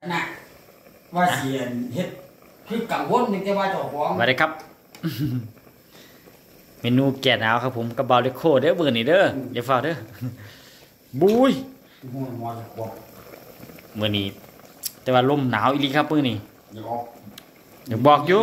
นะว่าเสียนเฮ็ดคือกังวลนึงแต่ว่าเจ้าของสวัสดีครับ เมนูแกะหนาวครับผมกับบาลิโคเด้อมื้อนี้เด้ออย่าฟ้าเด้อบุ้ยมื้อนี้แต่ว่าลมหนาวอีหลีครับมื้อนี้อย่าบอกอยู่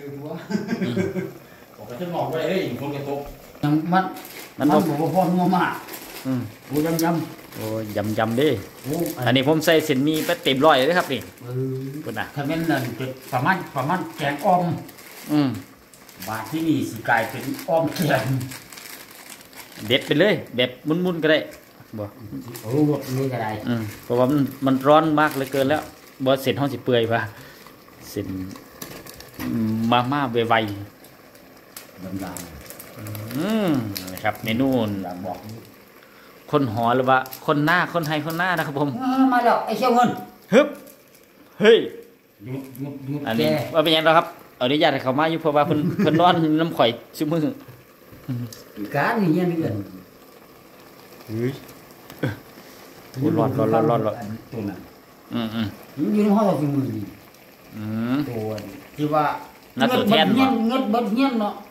บอกกันจะงอกไปเลยฝนกระตกมันบ่พอนัวมากโอ้ยำโอ้ยยำเด้อันนี้ผมใส่เส้นหมี่ไปเต็มร้อยเลยครับนี่พุ่นน่ะถ้าแม่นนั่นจะประมาณแกงอ่อมบาดที่นี่สิกลายเป็นอ้อมแกงเด็ดไปเลยแบบมุนๆก็ได้บ่โอ้นี่ก็ได้เพราะว่ามันร้อนมากเหลือเกินแล้วบ่เสร็จห้องสิเปื่อยป่ะเสร็จมาไวๆดำๆนะครับเมนูบอกคนหอหรือว่าคนหน้าคนไทยคนหน้านะครับผมมาแล้วไอ้เชี่ยวเงินฮึบเฮ้ยอันนี้ว่าเป็นยังไงครับเอาอนุญาตให้เขามาอยู่เพราะว่าเพิ่นนอนน้ำข่อยชุ่มมือการนี่ยังเงินเฮ้ยร้อนตัวนั้นอยู่ในห้องชุ่มมือตัวที่ว่าเงินแทนเงินบัดเงินเนาะ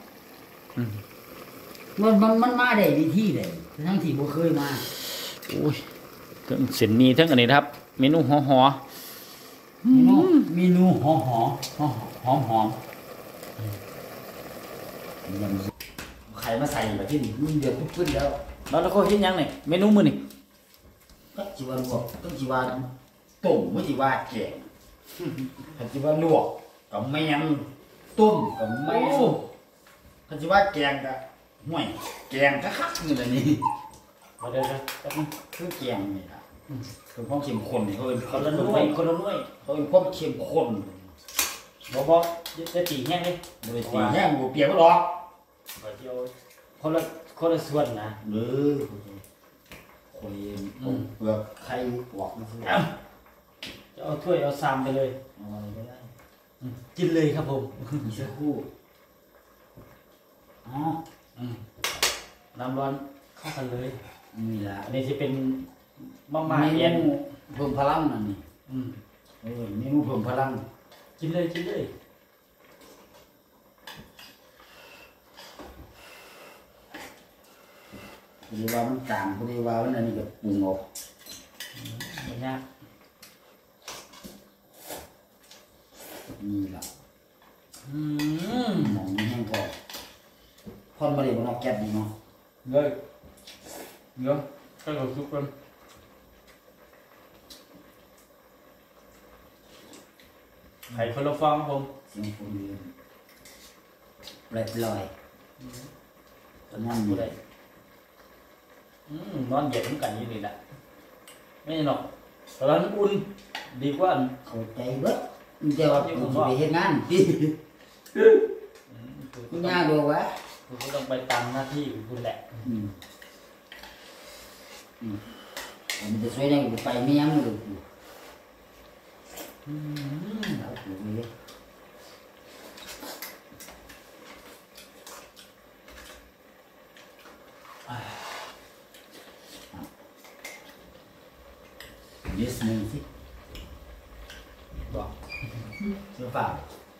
มันมาได้วิธีเลยทั้งที่บ่เคยมาโอ้ยเส้นมีทั้งอันนี้ครับเมนูหอเมนูหอใครมาใส่แบบที่นี่มันเดือดปุ๊บแล้วแล้วก็เฮ็ดยังนี่เมนูมื้อนี่ก็จีว่าลวกก็จีว่าต้มไม่จีว่าแกงก็จีว่าลวกกับแมงต้มกับแมงก็จีว่าแกงกับห่วยแกงก็คักนี่แหละนี่มาเด้อคือแกงนี่นะคือความเข้มข้นนี่เขาเป็นคนละหน่วยเขาเป็นความเข้มข้นบ่จะตีแห้งเลยบ่ได้ตีแห้งบ่เปียกบ่ดอกเดียวคนละส่วนนะคุยเปลือกไข่หวานจะเอาถ้วยเอาซามไปเลยอะไรก็ได้กินเลยครับผมอีกสักครู่น้ำร้อนเข้ากันเลยนี่แหละอันนี้จะเป็นมาเย็นเพิ่มพลังนั่นนี่เมนูเพิ่มพลังกินเลยพอดีว่ามันกลางพอดีว่ามันอันนี้ก็ปรุงออกไม่ยากนี่แหละมองนี่แห้งพอพอนมาเลยบนออกแก๊สดีเนาะเลยเนาะให้เราซุปกันไข่คนละฟองครับผมเสียงคนเรียนลอยตอนนั้นอยู่ได้นอนเย็นเหมือนกันนี่แหละไม่หรอกตอนนั้นอุ่นดีกว่าเข้าใจเบิดมันจะว่าผมไปเฮ็ดงานคุณย่าบอกว่าคุณก็ต้องไปตามหน้าที่ของคุณแหละมันจะช่วยได้ไปไม่ยั้งเลยนิดนึงสิบอกเสื้อผ้า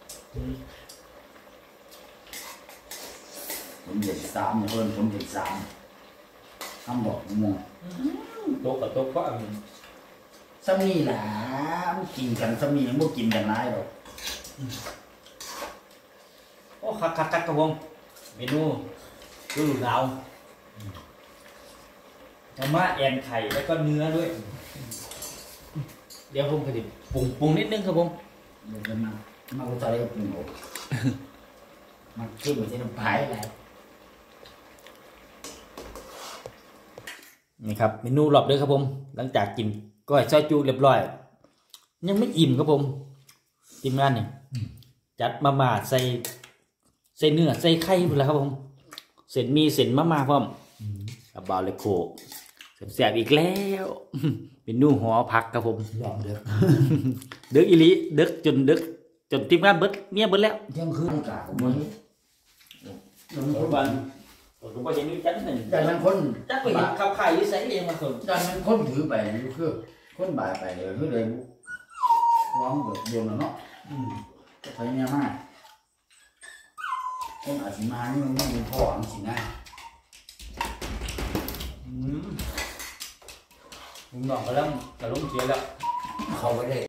ผมเด็ก3เพิ่นผมเด็ก3คำบอกมองโต๊ะกับโต๊ะก็สามีแหละมันกินกันสามียังบ่กินกันนายหรอกโอ้คักครับผมเมนูดูดาวมาแอนไข่แล้วก็เนื้อด้วยเดี๋ยวผมจะปรุงนิดนึงครับผมเดี๋ยวจะมาก็จะได้ปรุงออกมันขึ้นมาที่น้ำปลาอะไรนี่ครับเมนูรอบด้วยครับผมหลังจากกินก้อยซอยจูเรียบร้อยยังไม่อิ่มครับผมทีมงานเนี่ยจัดมาใส่เนื้อใส่ไข่หมดแล้วครับผมเสร็จมีเสร็จมาพร้อมกับบาเลโคแสบอีกแล้วเป็นนู่หอพักครับผมเด็กอีลีเด็กจนทีมงานเบิดเมียเบิดแล้วยังคืนกาของมันผมก็ยังมีจัดหนึ่งแต่มันคนจัดไปขับไข่ยี่ใส่เองมาคนแต่มันคนถือไปคือคนบ่ายไปเลยคือเลยองแบบเดียวเนาะก็ใช้เนี่ยมากคนอาจสิมานี่มันไม่เป็นพ่อสินะลุงน้องกำลังจะลงเกียร์แล้วเขาไปได้